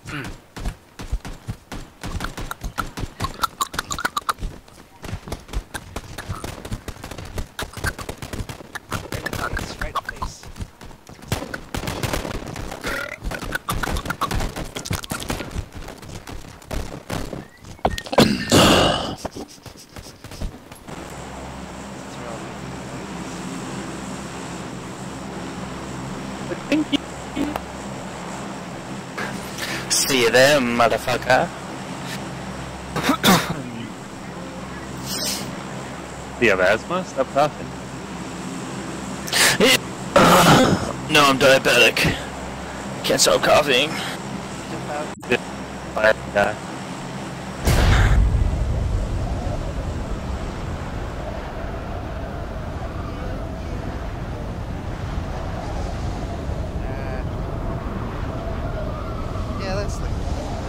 See you there, motherfucker. Do you have asthma? Stop coughing. No, I'm diabetic. Can't stop coughing. Yeah. Yeah, let's look.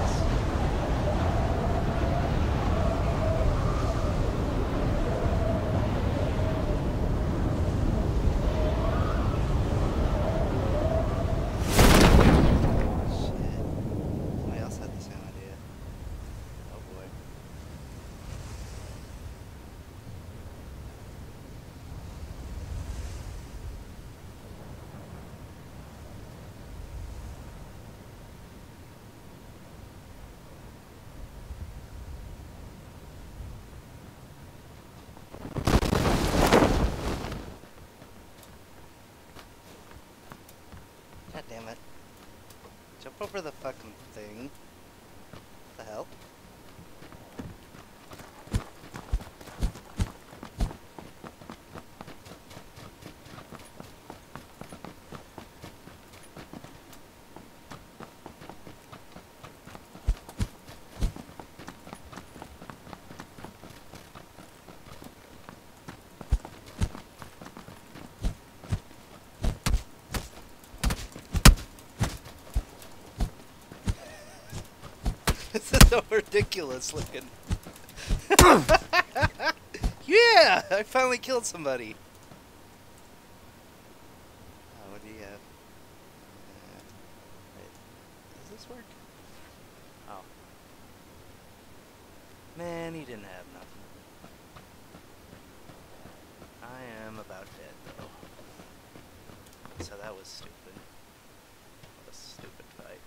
Somebody else had the same idea. Oh boy. God damn it. Jump over the fucking thing. What the hell? This is so ridiculous looking. Yeah! I finally killed somebody. What do you have? Wait, does this work? Oh. Man, he didn't have nothing. I am about dead, though. So that was stupid. What a stupid fight.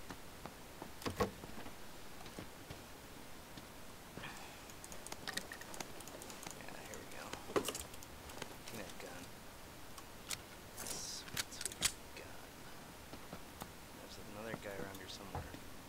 Yeah, here we go. Kinetic gun. Sweet, sweet gun. There's another guy around here somewhere.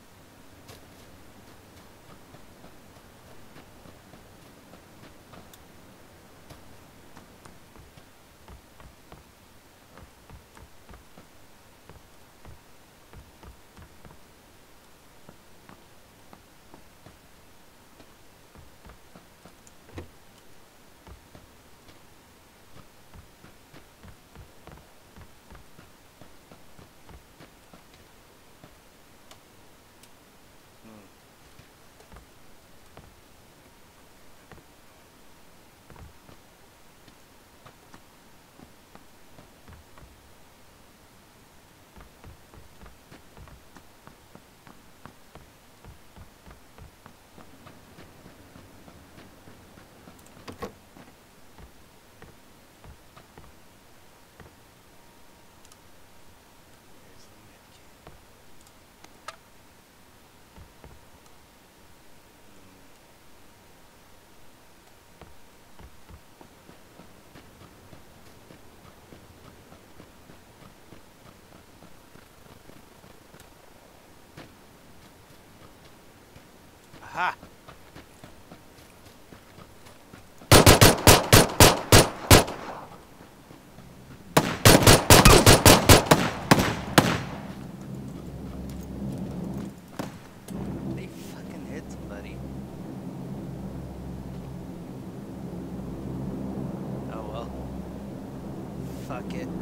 There's the medkit. Aha! They fucking hit somebody. Oh well. Fuck it.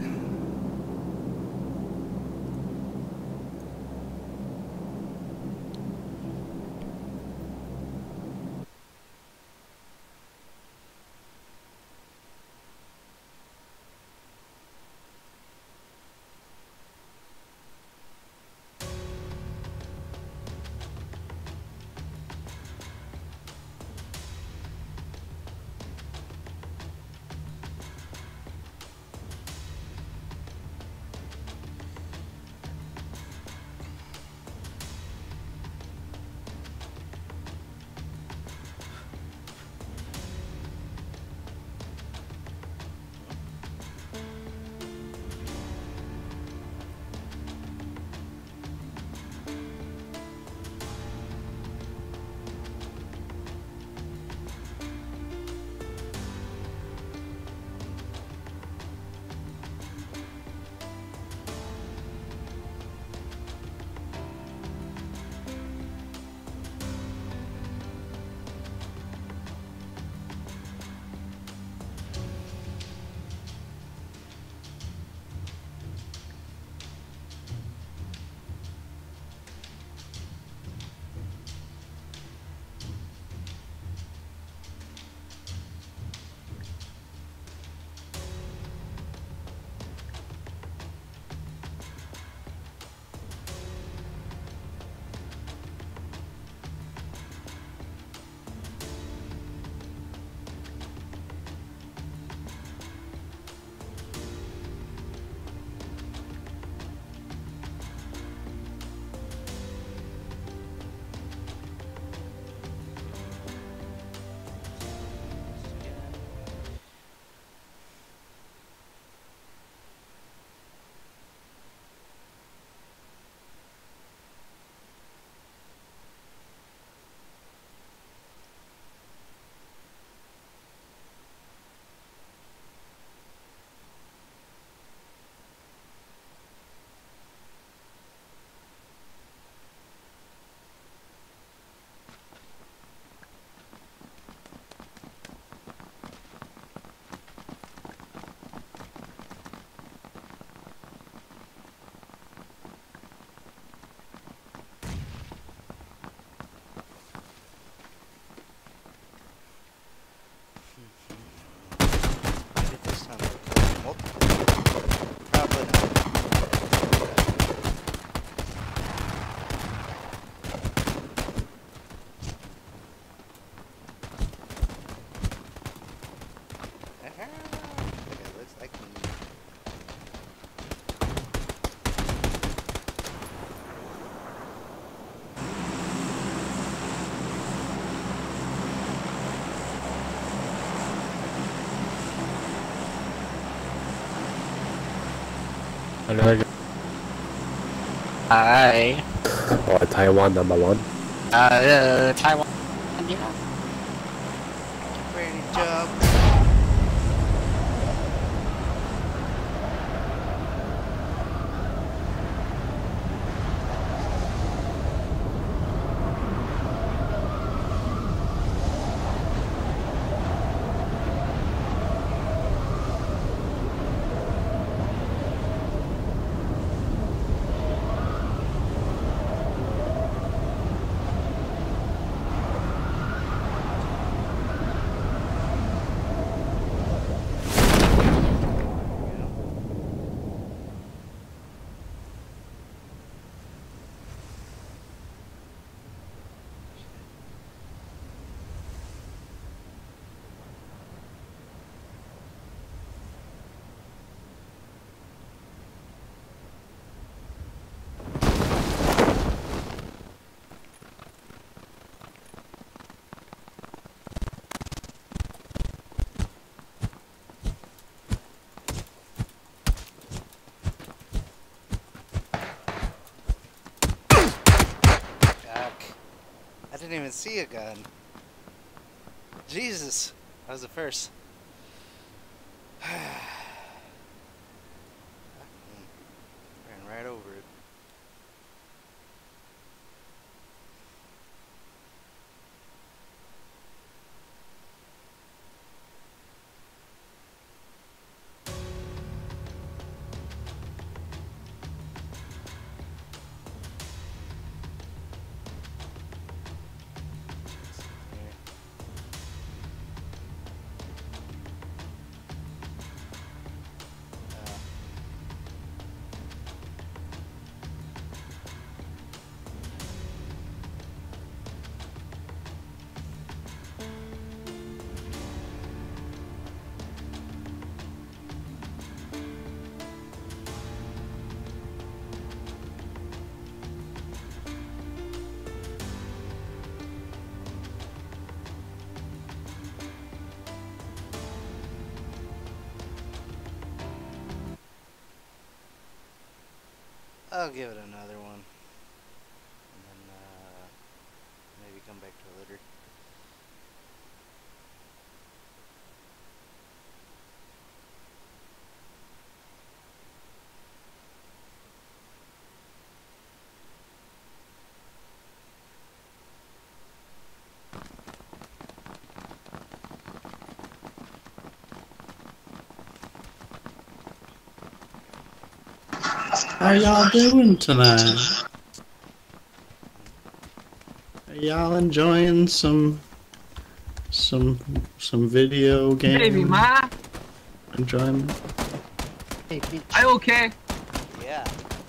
Hi. Or Taiwan #1. Taiwan. Ready, job. I didn't even see a gun. Jesus, that was the first. Ran right over it. I'll give it another one. And then, maybe come back to it later. How y'all doing tonight? Are y'all enjoying some video game Baby, man. enjoyment? Are you okay? Yeah.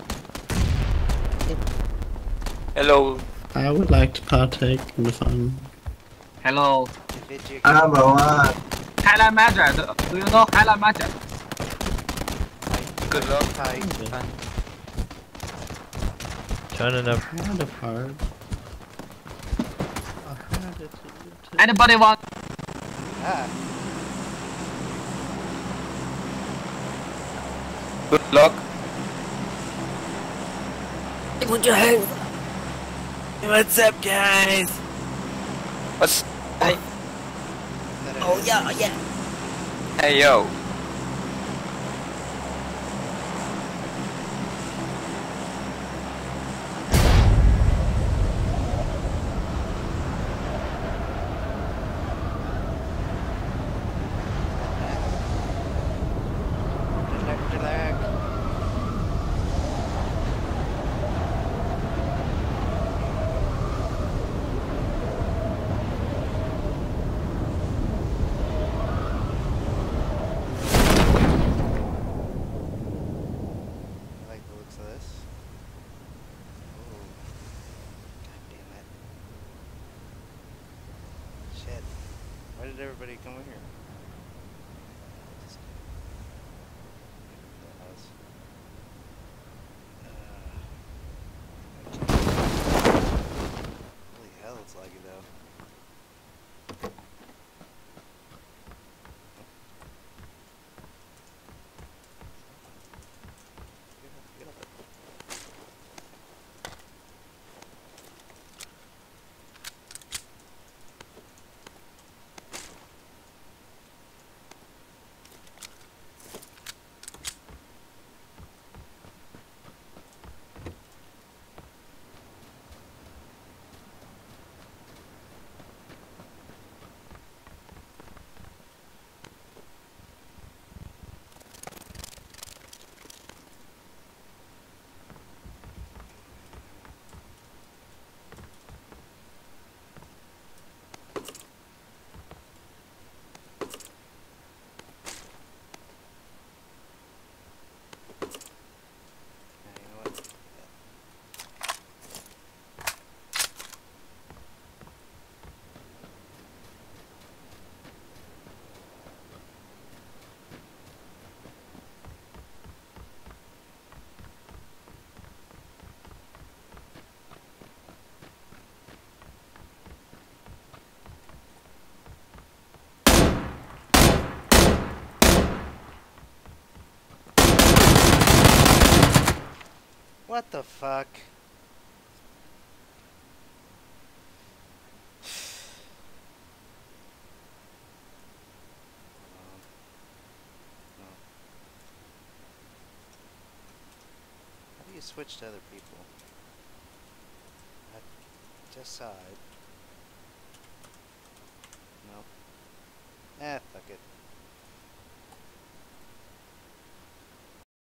Hello. I would like to partake in the fun. Hello. Thailand Thailand Magic. Do you know Thailand Magic? Good luck. Turning up. Kind of hard. Anybody want? Ah. Good luck. Put your hands. What's up, guys? What's? Hey. Oh yeah, yeah. Hey yo. Why did everybody come over here? Holy hell, it's laggy though. What the fuck? How do you switch to other people? I just saw it. Nope. Fuck it.